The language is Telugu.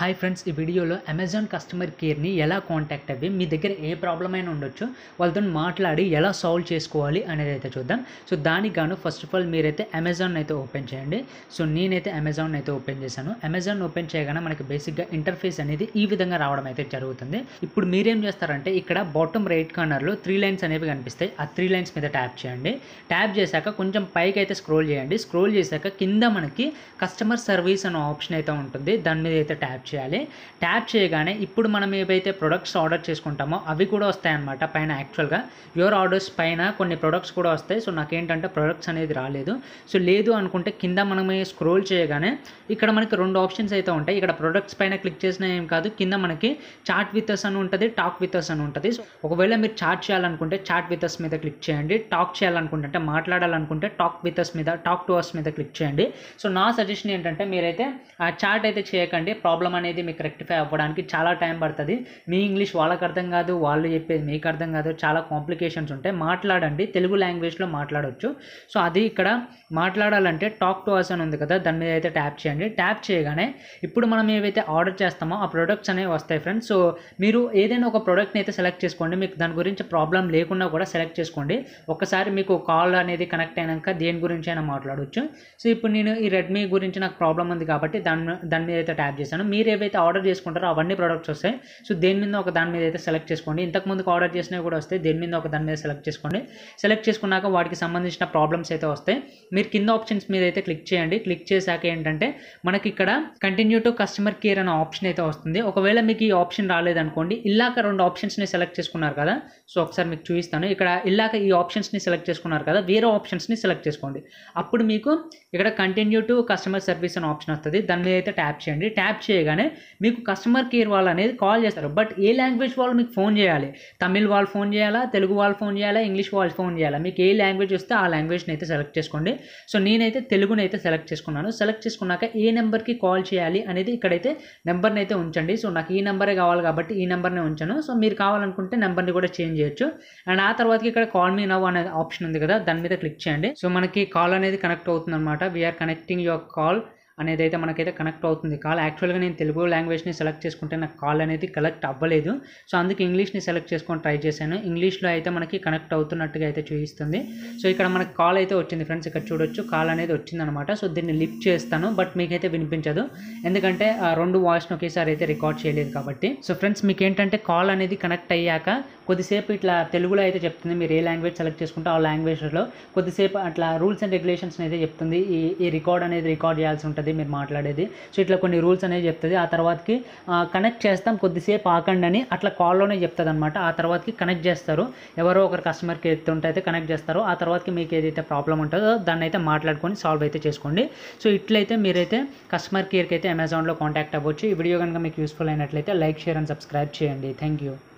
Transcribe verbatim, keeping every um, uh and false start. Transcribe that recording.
హాయ్ ఫ్రెండ్స్, ఈ వీడియోలో అమెజాన్ కస్టమర్ కేర్ని ఎలా కాంటాక్ట్ అవ్వి మీ దగ్గర ఏ ప్రాబ్లం అయినా ఉండొచ్చు వాళ్ళతో మాట్లాడి ఎలా సాల్వ్ చేసుకోవాలి అనేది అయితే చూద్దాం. సో దానికి గాను ఫస్ట్ ఆఫ్ ఆల్ మీరైతే అమెజాన్ అయితే ఓపెన్ చేయండి. సో నేనైతే అమెజాన్ అయితే ఓపెన్ చేశాను. అమెజాన్ ఓపెన్ చేయగానే మనకి బేసిక్గా ఇంటర్ఫేస్ అనేది ఈ విధంగా రావడం అయితే జరుగుతుంది. ఇప్పుడు మీరేం చేస్తారంటే ఇక్కడ బాటమ్ రైట్ కార్నర్లో త్రీ లైన్స్ అనేవి కనిపిస్తాయి. ఆ త్రీ లైన్స్ మీద ట్యాప్ చేయండి. ట్యాప్ చేశాక కొంచెం పైకి అయితే స్క్రోల్ చేయండి. స్క్రోల్ చేశాక కింద మనకి కస్టమర్ సర్వీస్ అనే ఆప్షన్ అయితే ఉంటుంది. దాని మీద అయితే ట్యాప్ చేయాలి. ట్యాప్ చేయగానే ఇప్పుడు మనం ఏవైతే ప్రొడక్ట్స్ ఆర్డర్ చేసుకుంటామో అవి కూడా వస్తాయన్నమాట పైన. యాక్చువల్గా యువర్ ఆర్డర్స్ పైన కొన్ని ప్రొడక్ట్స్ కూడా వస్తాయి. సో నాకేంటంటే ప్రొడక్ట్స్ అనేది రాలేదు. సో లేదు అనుకుంటే కింద మనం స్క్రోల్ చేయగానే ఇక్కడ మనకి రెండు ఆప్షన్స్ అయితే ఉంటాయి. ఇక్కడ ప్రొడక్ట్స్ పైన క్లిక్ చేసినా ఏం కాదు, కింద మనకి చాట్ విత్ అస్ అని ఉంటుంది, టాక్ విత్ అస్ అని ఉంటుంది. సో ఒకవేళ మీరు చాట్ చేయాలనుకుంటే చాట్ విత్ అస్ మీద క్లిక్ చేయండి. టాక్ చేయాలనుకుంటే అంటే మాట్లాడాలనుకుంటే టాక్ విత్ అస్ మీద టాక్ టు అస్ మీద క్లిక్ చేయండి. సో నా సజెషన్ ఏంటంటే మీరైతే ఆ చాట్ అయితే చేయకండి. ప్రాబ్లం అనేది మీకు రెక్టిఫై అవ్వడానికి చాలా టైం పడుతుంది. మీ ఇంగ్లీష్ వాళ్ళకి అర్థం కాదు, వాళ్ళు చెప్పేది మీకు అర్థం కాదు, చాలా కాంప్లికేషన్స్ ఉంటాయి. మాట్లాడండి, తెలుగు లాంగ్వేజ్లో మాట్లాడవచ్చు. సో అది ఇక్కడ మాట్లాడాలంటే టాక్ టు అస్ అని ఉంది కదా, దాని మీద అయితే ట్యాప్ చేయండి. ట్యాప్ చేయగానే ఇప్పుడు మనం ఏవైతే ఆర్డర్ చేస్తామో ఆ ప్రొడక్ట్స్ అనేవి వస్తాయి ఫ్రెండ్స్. సో మీరు ఏదైనా ఒక ప్రోడక్ట్ని అయితే సెలెక్ట్ చేసుకోండి. మీకు దాని గురించి ప్రాబ్లం లేకుండా కూడా సెలెక్ట్ చేసుకోండి. ఒకసారి మీకు కాల్ అనేది కనెక్ట్ అయినాక దేని గురించి అయినా మాట్లాడవచ్చు. సో ఇప్పుడు నేను ఈ రెడ్మీ గురించి నాకు ప్రాబ్లం ఉంది కాబట్టి దాని దాని మీద అయితే ట్యాప్ చేశాను. మీరు ఏవైతే ఆర్డర్ చేసుకుంటారో అవన్నీ ప్రొడక్ట్స్ వస్తాయి. సో దేని మీద ఒక దాని మీద అయితే సెలెక్ట్ చేసుకోండి. ఇంతకుముందుకు ఆర్డర్ చేసినవి కూడా వస్తాయి. దేని మీద ఒక దాని మీద సెలెక్ట్ చేసుకోండి. సెలెక్ట్ చేసుకున్నాక వాటికి సంబంధించిన ప్రాబ్లమ్స్ అయితే వస్తాయి. మీరు కింద ఆప్షన్స్ మీద అయితే క్లిక్ చేయండి. క్లిక్ చేశాక ఏంటంటే మనకి ఇక్కడ కంటిన్యూ టు కస్టమర్ కేర్ అనే ఆప్షన్ అయితే వస్తుంది. ఒకవేళ మీకు ఈ ఆప్షన్ రాలేదనుకోండి, ఇలాక రెండు ఆప్షన్స్ని సెలెక్ట్ చేసుకున్నారు కదా, సో ఒకసారి మీకు చూపిస్తాను. ఇక్కడ ఇలాక ఈ ఆప్షన్స్ని సెలెక్ట్ చేసుకున్నారు కదా, వేరే ఆప్షన్స్ని సెలెక్ట్ చేసుకోండి. అప్పుడు మీకు ఇక్కడ కంటిన్యూ టు కస్టమర్ సర్వీస్ అనే ఆప్షన్ వస్తుంది. దాని మీద అయితే ట్యాప్ చేయండి. ట్యాప్ చేయగానే మీకు కస్టమర్ కేర్ వాళ్ళు అనేది కాల్ చేస్తారు. బట్ ఏ లాంగ్వేజ్ వాళ్ళు మీకు ఫోన్ చేయాలి? తమిళ్ వాళ్ళు ఫోన్ చేయాలా, తెలుగు వాళ్ళు ఫోన్ చేయాలా, ఇంగ్లీష్ వాళ్ళు ఫోన్ చేయాలా? మీకు ఏ లాంగ్వేజ్ వస్తే ఆ లాంగ్వేజ్ని అయితే సెలెక్ట్ చేసుకోండి. సో నేనైతే తెలుగుని అయితే సెలెక్ట్ చేసుకున్నాను. సెలెక్ట్ చేసుకున్నాక ఏ నెంబర్కి కాల్ చేయాలి అనేది ఇక్కడైతే నెంబర్ని అయితే ఉంచండి. సో నాకు ఈ నెంబరే కావాలి కాబట్టి ఈ నెంబర్ని ఉంచాను. సో మీరు కావాలనుకుంటే నెంబర్ని కూడా చేంజ్ చేయొచ్చు. అండ్ ఆ తర్వాతకి ఇక్కడ కాల్ మీ నవ్ అనే ఆప్షన్ ఉంది కదా, దాని మీద క్లిక్ చేయండి. సో మనకి కాల్ అనేది కనెక్ట్ అవుతుంది అనమాట. వీఆర్ కనెక్టింగ్ యువర్ కాల్ అనేది అయితే మనకైతే కనెక్ట్ అవుతుంది కాల్. యాక్చువల్గా నేను తెలుగు లాంగ్వేజ్ని సెలెక్ట్ చేసుకుంటే నాకు కాల్ అనేది కనెక్ట్ అవ్వలేదు. సో అందుకే ఇంగ్లీష్ని సెలెక్ట్ చేసుకొని ట్రై చేశాను. ఇంగ్లీష్లో అయితే మనకి కనెక్ట్ అవుతున్నట్టుగా అయితే చూపిస్తుంది. సో ఇక్కడ మనకి కాల్ అయితే వచ్చింది ఫ్రెండ్స్. ఇక్కడ చూడొచ్చు కాల్ అనేది వచ్చిందనమాట. సో దీన్ని లిఫ్ట్ చేస్తాను, బట్ మీకైతే వినిపించదు, ఎందుకంటే ఆ రెండు వాయిస్ని ఒకేసారి అయితే రికార్డ్ చేయలేదు కాబట్టి. సో ఫ్రెండ్స్ మీకు ఏంటంటే కాల్ అనేది కనెక్ట్ అయ్యాక కొద్దిసేపు ఇట్లా తెలుగులో అయితే చెప్తుంది. మీరు ఏ లాంగ్వేజ్ సెలెక్ట్ చేసుకుంటే ఆ లాంగ్వేజ్లో కొద్దిసేపు అట్లా రూల్స్ అండ్ రెగ్యులేషన్స్ అయితే చెప్తుంది. ఈ ఈ రికార్డ్ అనేది రికార్డ్ చేయాల్సి ఉంటుంది మీరు మాట్లాడేది. సో ఇట్లా కొన్ని రూల్స్ అనేది చెప్తుంది. ఆ తర్వాతకి కనెక్ట్ చేస్తాం, కొద్దిసేపు ఆకండి అని అట్లా కాల్లోనే చెప్తుంది అనమాట. ఆ తర్వాతకి కనెక్ట్ చేస్తారు. ఎవరో ఒకరు కస్టమర్కి ఎత్తుంటే అయితే కనెక్ట్ చేస్తారు. ఆ తర్వాతకి మీకు ఏదైతే ప్రాబ్లం ఉంటుందో దాన్ని అయితే మాట్లాడుకొని సాల్వ్ అయితే చేసుకోండి. సో ఇట్లయితే మీరైతే కస్టమర్ కేర్కి అయితే అమెజాన్లో కాంటాక్ట్ అవ్వచ్చు. ఈ వీడియో కనుక మీకు యూస్ఫుల్ అయినట్లయితే లైక్, షేర్ అండ్ సబ్స్క్రైబ్ చేయండి. Thank you.